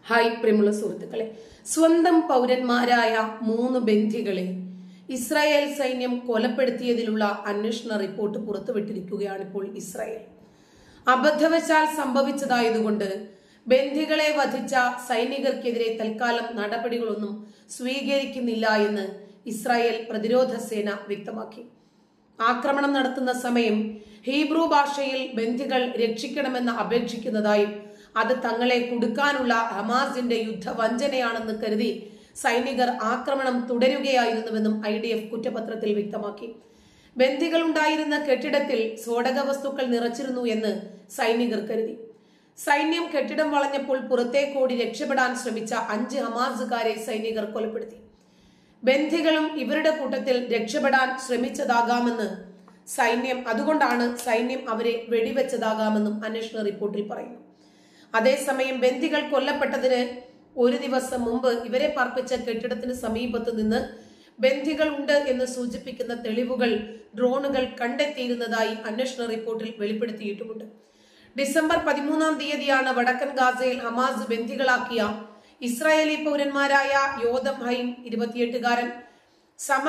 Hi പ്രിയമുള്ള സുഹൃത്തുക്കളെ, സ്വന്തം പൗരന്മാരായ 3 ബന്ധികളെ ഇസ്രായേൽ സൈന്യം കൊലപ്പെടുത്തിയതിലുള്ള അന്വേഷണ റിപ്പോർട്ട് പുറത്തുവിട്ടിരിക്കുകയാണ് ഇപ്പോൾ ഇസ്രായേൽ. അബദ്ധവശാൽ സംഭവിച്ചതായതുകൊണ്ട് ബന്ധികളെ വധിച്ച സൈനികർക്കെതിരെ തൽക്കാലം നടപടികളൊന്നും സ്വീകരിക്കുന്നില്ല എന്ന് ഇസ്രായേൽ പ്രതിരോധ സേന വ്യക്തമാക്കി. ആക്രമണം നടത്തുന്ന സമയം ഹീബ്രു ഭാഷയിൽ ബന്ധികൾ രക്ഷിക്കണമെന്ന് അപേക്ഷിക്കുന്നതായും അത് തങ്ങളെ കുടുക്കാനുള്ള ഹമാസിന്റെ യുദ്ധവഞ്ചനയാണെന്ന് കരുതി സൈനികർ ആക്രമണം തുടരുകയായിരുന്നുവെന്നും IDF കുറ്റപത്രത്തിൽ വ്യക്തമാക്കി. ബന്ധികൾ ഉണ്ടായിരുന്ന കെട്ടിടത്തിൽ സ്ഫോടക വസ്തുക്കൾ നിറച്ചിരുന്നു എന്ന് സൈനികർ കരുതി. സൈന്യം കെട്ടിടം വളഞ്ഞപ്പോൾ പുറത്തേക്കോടി രക്ഷപ്പെടാൻ ശ്രമിച്ച 5 ഹമാസുകാരെ സൈനികർ കൊലപ്പെടുത്തി. ബന്ധികളും ഇവരുടെ കൂട്ടത്തിൽ രക്ഷപ്പെടാൻ ശ്രമിച്ചതാകാമെന്ന് അതുകൊണ്ടാണ് സൈന്യം അവരെ വെടിവെച്ചതാകാമെന്നും അന്വേഷണ റിപ്പോർട്ടിൽ പറയുന്നു. അതേസമയം ബന്ധികൾ കൊല്ലപ്പെട്ടതിന് ഒരു ദിവസം മുമ്പ് ഇവരെ പാർപ്പിച്ച കെട്ടിടത്തിന് സമീപത്ത് നിന്ന് ബന്ധികൾ ഉണ്ട് എന്ന് സൂചിപ്പിക്കുന്ന തെളിവുകൾ ഡ്രോണുകൾ കണ്ടെത്തിയിരുന്നതായി അന്വേഷണ റിപ്പോർട്ടിൽ വെളിപ്പെടുത്തിയിട്ടുമുണ്ട്. ഡിസംബർ 13-ാം തീയതിയാണ് വടക്കൻ ഗാസയിൽ ഹമാസ് ബന്ധികളാക്കിയ ഇസ്രായേലി പൗരന്മാരായ യോദം ഹൈം 28-കാരൻ, സമർ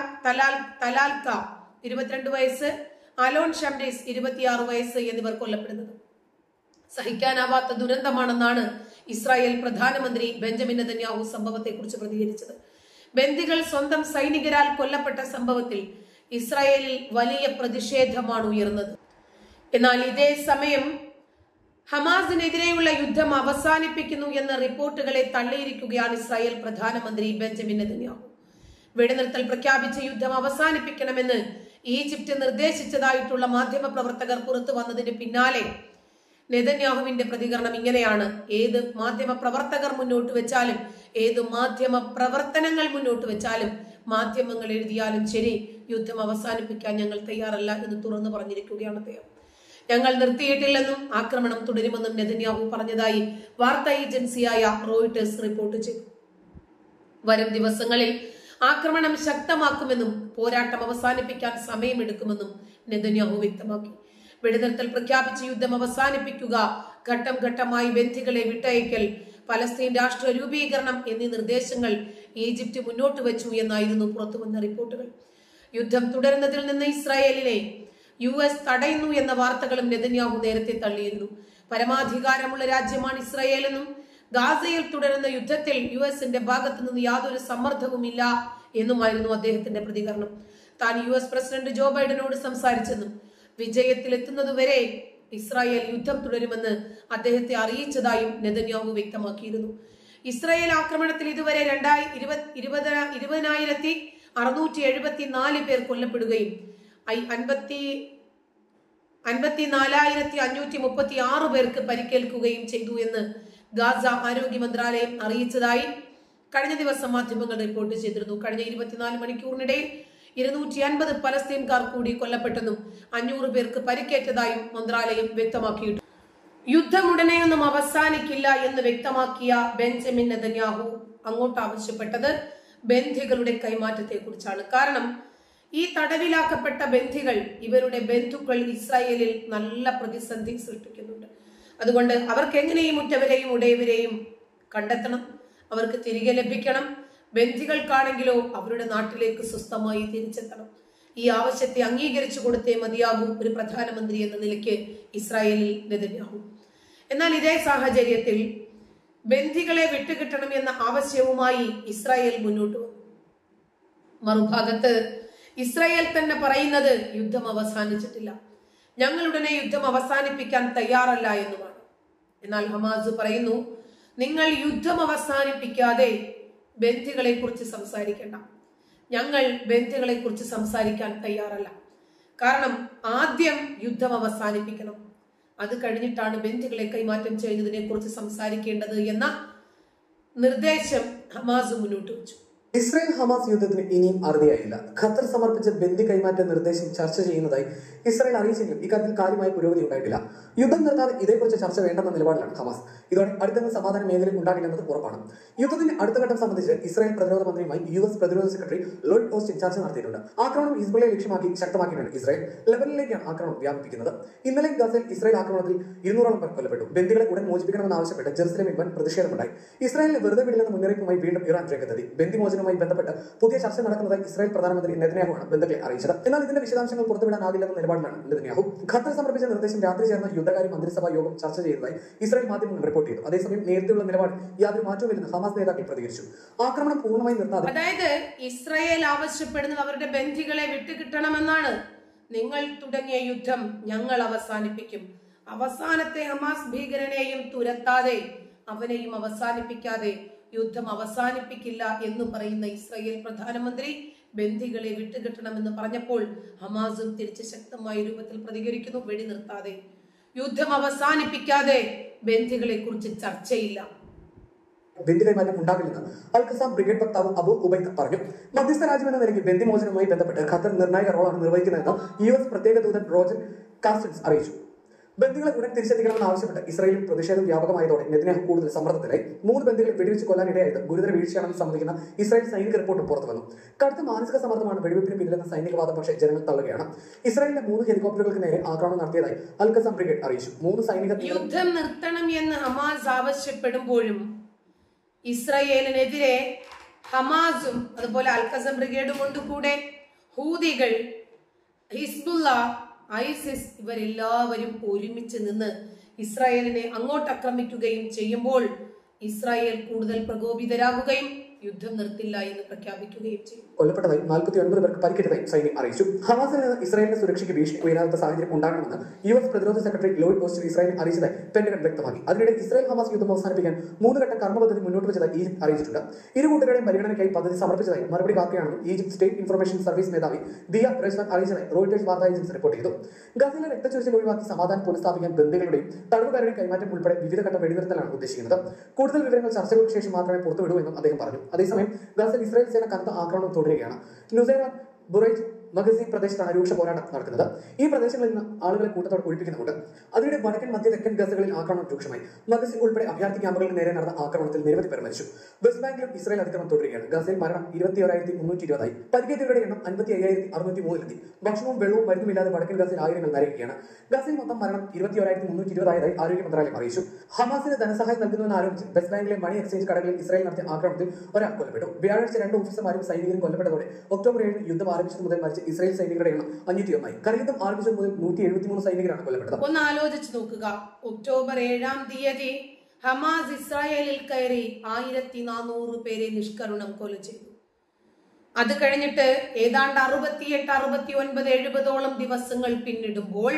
തലാൽക്ക 22 വയസ്സ്, അലോൺ ഷംരീസ് 26 വയസ്സ് എന്നിവർ കൊല്ലപ്പെടുന്നത്. സഹിക്കാനാവാത്ത ദുരന്തമാണെന്നാണ് ഇസ്രായേൽ പ്രധാനമന്ത്രി ബെഞ്ചമിൻ നെതന്യാഹു സംഭവത്തെക്കുറിച്ച് പ്രതികരിച്ചത്. ബന്ദികൾ സ്വന്തം സൈനികരാൽ കൊല്ലപ്പെട്ട സംഭവത്തിൽ ഇസ്രായേലിൽ വലിയ പ്രതിഷേധമാണ് ഉയർന്നത്. എന്നാൽ ഇതേ സമയം ഹമാസിനെതിരെയുള്ള യുദ്ധം അവസാനിപ്പിക്കുന്നു എന്ന റിപ്പോർട്ടുകളെ തള്ളിയിരിക്കുകയാണ് ഇസ്രായേൽ പ്രധാനമന്ത്രി ബെഞ്ചമിൻ നെതന്യാഹു. വെടിനിർത്തൽ പ്രഖ്യാപിച്ച യുദ്ധം അവസാനിപ്പിക്കണമെന്ന് ഈജിപ്ത് നിർദ്ദേശിച്ചതായിട്ടുള്ള മാധ്യമ പ്രവർത്തകർ പുറത്തു വന്നതിന് പിന്നാലെ നെതന്യാഹുവിന്റെ പ്രതികരണം ഇങ്ങനെയാണ്: ഏത് മാധ്യമ പ്രവർത്തകർ മുന്നോട്ട് വെച്ചാലും, ഏത് മാധ്യമ പ്രവർത്തനങ്ങൾ മുന്നോട്ട് വെച്ചാലും, മാധ്യമങ്ങൾ എഴുതിയാലും ശരി, യുദ്ധം അവസാനിപ്പിക്കാൻ ഞങ്ങൾ തയ്യാറല്ല എന്ന് തുറന്നു പറഞ്ഞിരിക്കുകയാണ് അദ്ദേഹം. ഞങ്ങൾ നിർത്തിയിട്ടില്ലെന്നും ആക്രമണം തുടരുമെന്നും നെതന്യാഹു പറഞ്ഞതായി വാർത്താ ഏജൻസിയായ റോയിട്ടേഴ്സ് റിപ്പോർട്ട് ചെയ്തു. വരും ദിവസങ്ങളിൽ ആക്രമണം ശക്തമാക്കുമെന്നും പോരാട്ടം അവസാനിപ്പിക്കാൻ സമയമെടുക്കുമെന്നും നെതന്യാഹു വ്യക്തമാക്കി. വെടിനിർത്തൽ പ്രഖ്യാപിച്ച് യുദ്ധം അവസാനിപ്പിക്കുക, ഘട്ടം ഘട്ടമായി ബന്ധികളെ വിട്ടയക്കൽ, പലസ്തീൻ രാഷ്ട്ര രൂപീകരണം എന്നീ നിർദ്ദേശങ്ങൾ ഈജിപ്ത് മുന്നോട്ട് വെച്ചു എന്നായിരുന്നു പുറത്തുവന്ന റിപ്പോർട്ടുകൾ. യുദ്ധം തുടരുന്നതിൽ നിന്ന് ഇസ്രായേലിനെ US തടയുന്നു എന്ന വാർത്തകളും നെതന്യാഹു നേരത്തെ തള്ളിയിരുന്നു. പരമാധികാരമുള്ള രാജ്യമാണ് ഇസ്രായേൽ എന്നും ഗാസയിൽ തുടരുന്ന യുദ്ധത്തിൽ USന്റെ ഭാഗത്തു നിന്ന് യാതൊരു സമ്മർദ്ദവുമില്ല എന്നുമായിരുന്നു അദ്ദേഹത്തിന്റെ പ്രതികരണം. താൻ US പ്രസിഡന്റ് ജോ ബൈഡനോട് സംസാരിച്ചെന്നും വിജയത്തിലെത്തുന്നതുവരെ ഇസ്രായേൽ യുദ്ധം തുടരുമെന്ന് അദ്ദേഹത്തെ അറിയിച്ചതായും നെതന്യാഹു വ്യക്തമാക്കിയിരുന്നു. ഇസ്രായേൽ ആക്രമണത്തിൽ ഇതുവരെ 20,674 പേർ കൊല്ലപ്പെടുകയും 54,536 പേർക്ക് പരിക്കേൽക്കുകയും ചെയ്തു എന്ന് ഗാസ ആരോഗ്യ മന്ത്രാലയം അറിയിച്ചതായി കഴിഞ്ഞ ദിവസം മാധ്യമങ്ങൾ റിപ്പോർട്ട് ചെയ്തിരുന്നു. കഴിഞ്ഞ 24 മണിക്കൂറിനിടയിൽ 250 പലസ്തീൻകാർ കൂടി കൊല്ലപ്പെട്ടെന്നും 500 പേർക്ക് പരിക്കേറ്റതായും മന്ത്രാലയം വ്യക്തമാക്കിയിട്ടുണ്ട്. യുദ്ധം ഉടനെയൊന്നും അവസാനിക്കില്ല എന്ന് വ്യക്തമാക്കിയ ബെഞ്ചമിൻ നെതന്യാഹു അങ്ങോട്ട് ആവശ്യപ്പെട്ടത് ബന്ധികളുടെ കൈമാറ്റത്തെ കുറിച്ചാണ്. കാരണം ഈ തടവിലാക്കപ്പെട്ട ബന്ധികൾ, ഇവരുടെ ബന്ധുക്കൾ ഇസ്രായേലിൽ നല്ല പ്രതിസന്ധി സൃഷ്ടിക്കുന്നുണ്ട്. അതുകൊണ്ട് അവർക്ക് എങ്ങനെയും ഉറ്റവരെയും ഉടയവരെയും കണ്ടെത്തണം, അവർക്ക് തിരികെ ലഭിക്കണം. ബന്ധികൾക്കാണെങ്കിലോ അവരുടെ നാട്ടിലേക്ക് സ്വസ്ഥമായി തിരിച്ചെത്തണം. ഈ ആവശ്യത്തെ അംഗീകരിച്ചു കൊടുത്തേ മതിയാകൂ ഒരു പ്രധാനമന്ത്രി എന്ന നിലയ്ക്ക് ഇസ്രായേലിൽ നെതന്യാഹു. എന്നാൽ ഇതേ സാഹചര്യത്തിൽ ബന്ധികളെ വിട്ടുകിട്ടണം എന്ന ആവശ്യവുമായി ഇസ്രായേൽ മുന്നോട്ട് വന്നു. മറുഭാഗത്ത് ഇസ്രായേൽ തന്നെ പറയുന്നത് യുദ്ധം അവസാനിച്ചിട്ടില്ല, ഞങ്ങളുടനെ യുദ്ധം അവസാനിപ്പിക്കാൻ തയ്യാറല്ല എന്നുമാണ്. എന്നാൽ ഹമാസ് പറയുന്നു, നിങ്ങൾ യുദ്ധം അവസാനിപ്പിക്കാതെ ബന്ധികളെ കുറിച്ച് സംസാരിക്കേണ്ട, ഞങ്ങൾ ബന്ധികളെ കുറിച്ച് സംസാരിക്കാൻ തയ്യാറല്ല. കാരണം ആദ്യം യുദ്ധം അവസാനിപ്പിക്കണം, അത് കഴിഞ്ഞിട്ടാണ് ബന്ധികളെ കൈമാറ്റം ചെയ്യുന്നതിനെ കുറിച്ച് സംസാരിക്കേണ്ടത് എന്ന നിർദ്ദേശം ഹമാസ് മുന്നോട്ട് വെച്ചു. ഇസ്രായേൽ ഹമാസ് യുദ്ധത്തിന് ഇനിയും അറുതിയായില്ല. ഖത്തർ സമർപ്പിച്ച ബന്ദി കൈമാറ്റ നിർദ്ദേശം ചർച്ച ചെയ്യുന്നതായി ഇസ്രായേൽ അറിയിച്ചെങ്കിലും ഇക്കാര്യത്തിൽ കാര്യമായ പുരോഗതി ഉണ്ടായിട്ടില്ല. യുദ്ധം നിർത്താതെ ഇതേക്കുറിച്ച് ചർച്ച വേണ്ടെന്ന നിലപാടിലാണ് ഹമാസ്. ഇതോടെ അടുത്തൊന്നും സമാധാന മേഖലയിൽ ഉണ്ടാകില്ലെന്നത് ഉറപ്പാണ്. യുദ്ധത്തിന്റെ അടുത്ത ഘട്ടം സംബന്ധിച്ച് ഇസ്രായേൽ പ്രതിരോധ മന്ത്രിയുമായി US പ്രതിരോധ സെക്രട്ടറി ലോയിഡ് ഓസ്റ്റിൻ ചർച്ച നടത്തിയിട്ടുണ്ട്. ആക്രമണം ഹിസ്ബുള്ളയെ ലക്ഷ്യമാക്കി ശക്തമാക്കിയിട്ടുണ്ട് ഇസ്രായേൽ. ലെബനനിലേക്കാണ് ആക്രമണം വ്യാപിപ്പിക്കുന്നത്. ഇന്നലെ ഗസയിൽ ഇസ്രായേൽ ആക്രമണത്തിൽ 200ഓളം പേർ കൊല്ലപ്പെട്ടു. ബന്ദികളെ ഉടൻ മോചിപ്പിക്കണമെന്ന് ആവശ്യപ്പെട്ട് ജെറുസലേമിൽ വൻ പ്രതിഷേധമുണ്ടായി. ഇസ്രായേലിനെ വെറുതെ വിടില്ലെന്ന മുന്നറിയിപ്പുമായി വീണ്ടും ഇറാൻ രംഗത്തെത്തി. ബന്ദിമോചനവുമായി ബന്ധപ്പെട്ട് പുതിയ ചർച്ച നടക്കുന്നതായി ഇസ്രായേൽ പ്രധാനമന്ത്രി നെതന്യാഹുവാണ് ബന്ധുക്കളെ അറിയിച്ചത്. എന്നാൽ ഇതിന്റെ വിശദാംശങ്ങൾ പുറത്തുവിടാനാകില്ലെന്ന നിലപാടിലാണ് നെതന്യാഹു. ഖത്തർ സമർപ്പിച്ച നിർദ്ദേശം രാത്രി ചേർന്ന യുദ്ധകാര്യ മന്ത്രിസഭാ യോഗം ചർച്ച ചെയ്തതായി ഇസ്രായേൽ മാധ്യമങ്ങൾ റിപ്പോർട്ട് ചെയ്തു. അതേസമയം നേരത്തെയുള്ള നിലപാടിൽ യാതൊരു മാറ്റവുമില്ലെന്ന് ഹമാസ് നേതാക്കൾ പ്രതികരിച്ചു. ആക്രമണം പൂർണ്ണമായി നിർത്താതെ, അതായത് ഇസ്രായേൽ ആവശ്യപ്പെടുന്നത് അവരുടെ ബന്ധികളെ വിട്ടുകിട്ടണമെന്നാണ്. നിങ്ങൾ തുടങ്ങിയ യുദ്ധം ഞങ്ങൾ അവസാനിപ്പിക്കും. അവസാനത്തെ ഹമാസ് ഭീകരനെയും തുരത്താതെ, അവനെയും അവസാനിപ്പിക്കാതെ യുദ്ധം അവസാനിപ്പിക്കില്ല എന്ന് പറയുന്ന ഇസ്രായേൽ പ്രധാനമന്ത്രി ബന്ദികളെ വിട്ടുകിട്ടണമെന്ന് പറഞ്ഞപ്പോൾ ഹമാസും തിരിച്ച് ശക്തമായ രൂപത്തിൽ പ്രതികരിക്കുന്നു. വെടി നിർത്താതെ, യുദ്ധം അവസാനിപ്പിക്കാതെ ബന്ദികളെ കുറിച്ച് ചർച്ചയില്ല. ബന്ദി കൈമാറ്റം ഉണ്ടാകില്ലെന്ന് അൽ-ഖസാം ബ്രിഗേഡ് വക്താവ് അബു ഉബൈദ് പറഞ്ഞു. മധ്യസ്ഥ രാജ്യമെന്ന നിലയ്ക്ക് ബന്ദിമോചനവുമായി ബന്ധപ്പെട്ട് ഖത്തർ നിർണായക റോളാണ് നിർവഹിക്കുന്നതെന്ന് US പ്രത്യേക ദൂതൻ റോജർ കാസ്റ്റൻസ് അറിയിച്ചു. ബന്ദികളെ ഉടൻ തിരിച്ചെത്തിക്കണമെന്ന് ആവശ്യപ്പെട്ട് ഇസ്രായേലിൽ പ്രതിഷേധം വ്യാപകമായതോടെ നെതന്യാഹു കൂടുതൽ സമ്മർദ്ദത്തിലായി. 3 ബന്ദികളെ വെടിവെച്ച് കൊല്ലാനിടയായത് ഗുരുതര വീഴ്ചയാണെന്ന് സമ്മതിക്കുന്ന ഇസ്രായേൽ സൈനിക റിപ്പോർട്ടും പുറത്തുവന്നു. കടുത്ത മാനസിക സമ്മർദ്ദമാണ് വെടിവെപ്പിന് പിന്നിലെന്ന സൈനികവാദം പക്ഷേ ജനങ്ങൾ തള്ളുകയാണ്. ഇസ്രായേലിലെ 3 ഹെലികോപ്റ്ററുകൾക്ക് നേരെ ആക്രമണം നടത്തിയതായി അൽ-ഖസാം ബ്രിഗേഡ് അറിയിച്ചു. 3 സൈനിക യുദ്ധം നിർത്തണം എന്ന് ഹമാസ് ആവശ്യപ്പെടുമ്പോഴും ഇസ്രായേലിനെതിരെ ഹമാസും അതുപോലെ അൽ-ഖസാം ബ്രിഗേഡും കൊണ്ട് കൂടെ ഹൂതികൾ, ഹിസ്ബുള്ള, ഐസിസ് ഇവരെല്ലാവരും ഒരുമിച്ച് നിന്ന് ഇസ്രായേലിനെ അങ്ങോട്ട് ആക്രമിക്കുകയും ചെയ്യുമ്പോൾ ഇസ്രായേൽ കൂടുതൽ പ്രകോപിതരാകുകയും യുദ്ധം നിർത്തില്ല എന്ന് പ്രഖ്യാപിക്കുകയും ചെയ്യും. കൊല്ലപ്പെട്ടതായി 49 പേർക്ക് പരിക്കേറ്റതായി സൈന്യം അറിയിച്ചു. ഹമാസിൽ നിന്ന് ഇസ്രായേലിന്റെ സുരക്ഷയ്ക്ക് ഭീഷണി ഉയരാത്ത സാഹചര്യം ഉണ്ടാകണമെന്ന് US പ്രതിരോധ സെക്രട്ടറി ലോയിഡ് ഓസ്റ്റിൻ ഇസ്രായേലിൽ അറിയിച്ചതായി പെന്റഗൺ വ്യക്തമാക്കി. അതിനിടെ ഇസ്രായേൽ ഹമാസ് യുദ്ധം അവസാനിപ്പിക്കാൻ 3 ഘട്ട കർമ്മ പദ്ധതി മുന്നോട്ട് വെച്ചതായി ഈജിപ്ത് അറിയിച്ചിട്ടുണ്ട്. ഇരു കൂട്ടരുടെയും പരിഗണനയ്ക്കായി പദ്ധതി സമർപ്പിച്ചതായി മറുപടി കാക്കുകയാണെന്നും ഈജിപ്ത് സ്റ്റേറ്റ് ഇൻഫർമേഷൻ സർവീസ് മേധാവി ദിയ റെസ്വാൻ അറിയിച്ചതായി റോയിട്ടേഴ്സ് വാർത്താ ഏജൻസി റിപ്പോർട്ട് ചെയ്തു. ഗസയിലെ രക്തച്ചൊരിച്ചിൽ ഒഴിവാക്കി സമാധാനം പുനഃസ്ഥാപിക്കാൻ ബന്ദികളുടെയും തടവുകാരുടെയും കൈമാറ്റം ഉൾപ്പെടെ വിവിധ ഘട്ട വെടിനിർത്തലാണ് ഉദ്ദേശിക്കുന്നത്. കൂടുതൽ വിവരങ്ങൾ ചർച്ചകൾക്ക് ശേഷം മാത്രമേ പുറത്തുവിടൂ എന്നും അദ്ദേഹം പറഞ്ഞു. അതേസമയം ഗസയിൽ ഇസ്രായേൽ സേന കനത്ത ആക്രമണം തുടരുകയാണ്. നുസൈറാത്ത്, ബുറൈജ്, മഗസീൻ പ്രദേശത്താണ് രൂക്ഷ പോരാട്ടം നടക്കുന്നത്. ഈ പ്രദേശങ്ങളിൽ നിന്ന് ആളുകളെ കൂട്ടത്തോടെ ഒഴിപ്പിക്കുന്നുണ്ട്. അതിനിടെ വടക്കൻ മധ്യ തെക്കൻ ഗസകളിൽ ആക്രമണം രൂക്ഷമായി. മഗസീൻ ഉൾപ്പെടെ അഭയാർത്ഥി ക്യാമ്പുകൾക്ക് നേരെ നടന്ന ആക്രമണത്തിൽ നിരവധി പേർ മരിച്ചു. വെസ്റ്റ് ബാങ്കിലും ഇസ്രായേൽ അതിക്രമം തുടരുകയാണ്. ഗസയിൽ മരണം 21,320 പരിക്കേറ്റവരുടെ എണ്ണം 55,603 ഭക്ഷണവും വെള്ളവും മരുന്നുമില്ലാതെ വടക്കൻ ഗസയിൽ ആയിരങ്ങൾ നരയുകയാണ്. ഗസയിൽ മൊത്തം മരണം 21,320 ആരോഗ്യ മന്ത്രാലയം അറിയിച്ചു. ഹമാസിന് ധനസഹായം നൽകുന്നുവെന്ന് ആരോപിച്ച് വെസ്റ്റ് ബാങ്കിലെ മണി എക്സ്ചേഞ്ച് കടകളിൽ ഇസ്രായേൽ നടത്തിയ ആക്രമണത്തിൽ ഒരാൾ കൊല്ലപ്പെട്ടു. വ്യാഴാഴ്ച 2 ഓഫീസർമാരും സൈനികരും കൊല്ലപ്പെട്ടതോടെ ഒക്ടോബർ 7 യുദ്ധം ആരംഭിച്ചത് മുതൽ മരിച്ച ഇസ്രായേൽ സൈനികരുടെ എണ്ണം 501. കരയുദ്ധം ആരംഭിച്ചത് മുതൽ 173 സൈനികരാണ് കൊല്ലപ്പെട്ടത്. ഒന്ന് ആലോചിച്ച് നോക്കുക. ഒക്ടോബർ 7-ാം തീയതി ഹമാസ് ഇസ്രായേലിൽ കയറി 1400 പേരെ നിഷ്കരുണം കൊല ചെയ്തു. അത് കഴിഞ്ഞിട്ട് ഏതാണ്ട് 68, 69, 70ഓളം ദിവസങ്ങൾ പിന്നിടുമ്പോൾ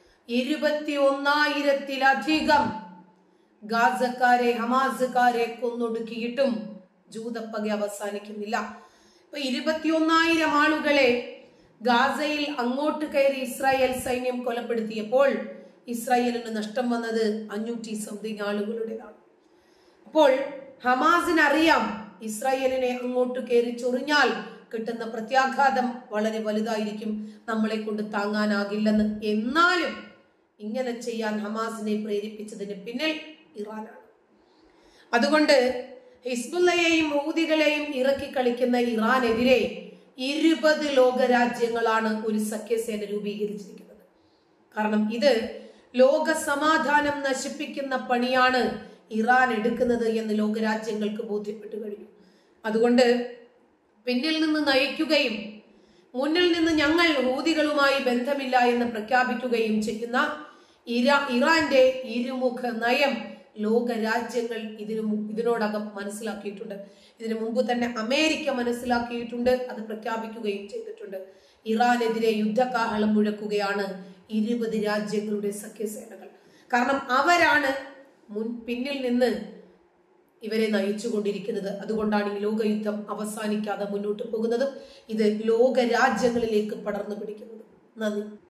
21,000-ത്തിലധികം ഗാസക്കാരെ ഹമാസുകാരെ കൊന്നൊടുക്കിയിട്ടും ജൂതപ്പക അവസാനിക്കുന്നില്ല. ഇപ്പൊ 21,000 ആളുകളെ ഗാസയിൽ അങ്ങോട്ട് കയറി ഇസ്രായേൽ സൈന്യം കൊലപ്പെടുത്തിയപ്പോൾ ഇസ്രായേലിന് നഷ്ടം വന്നത് 500-something ആളുകളുടേതാണ്. അപ്പോൾ ഹമാസിന് അറിയാം ഇസ്രായേലിനെ അങ്ങോട്ട് കയറി ചൊറിഞ്ഞാൽ കിട്ടുന്ന പ്രത്യാഘാതം വളരെ വലുതായിരിക്കും, നമ്മളെ കൊണ്ട് താങ്ങാനാകില്ലെന്ന്. എന്നാലും ഇങ്ങനെ ചെയ്യാൻ ഹമാസിനെ പ്രേരിപ്പിച്ചതിന് പിന്നിൽ ഇറാനാണ്. അതുകൊണ്ട് ഹിസ്ബുള്ളയെയും ഹൂതികളെയും ഇറക്കി കളിക്കുന്ന ഇറാനെതിരെ 20 ലോകരാജ്യങ്ങളാണ് ഒരു സഖ്യസേന രൂപീകരിച്ചിരിക്കുന്നത്. കാരണം ഇത് ലോക സമാധാനം നശിപ്പിക്കുന്ന പണിയാണ് ഇറാൻ എടുക്കുന്നത് എന്ന് ലോകരാജ്യങ്ങൾക്ക് ബോധ്യപ്പെട്ടു കഴിഞ്ഞു. അതുകൊണ്ട് പിന്നിൽ നിന്ന് നയിക്കുകയും മുന്നിൽ നിന്ന് ഞങ്ങൾ ഹൂതികളുമായി ബന്ധമില്ല എന്ന് പ്രഖ്യാപിക്കുകയും ചെയ്യുന്ന ഇറാന്റെ ഇരുമുഖ നയം ലോകരാജ്യങ്ങൾ ഇതിനോടകം മനസ്സിലാക്കിയിട്ടുണ്ട്. ഇതിനു മുമ്പ് തന്നെ അമേരിക്ക മനസ്സിലാക്കിയിട്ടുണ്ട്, അത് പ്രഖ്യാപിക്കുകയും ചെയ്തിട്ടുണ്ട്. ഇറാനെതിരെ യുദ്ധകാഹളം മുഴക്കുകയാണ് 20 രാജ്യങ്ങളുടെ സഖ്യസേനകൾ. കാരണം അവരാണ് പിന്നിൽ നിന്ന് ഇവരെ നയിച്ചുകൊണ്ടിരിക്കുന്നത്. അതുകൊണ്ടാണ് ഈ ലോകയുദ്ധം അവസാനിക്കാതെ മുന്നോട്ട് പോകുന്നതും ഇത് ലോക രാജ്യങ്ങളിലേക്ക് പടർന്നു പിടിക്കുന്നത്. നന്ദി.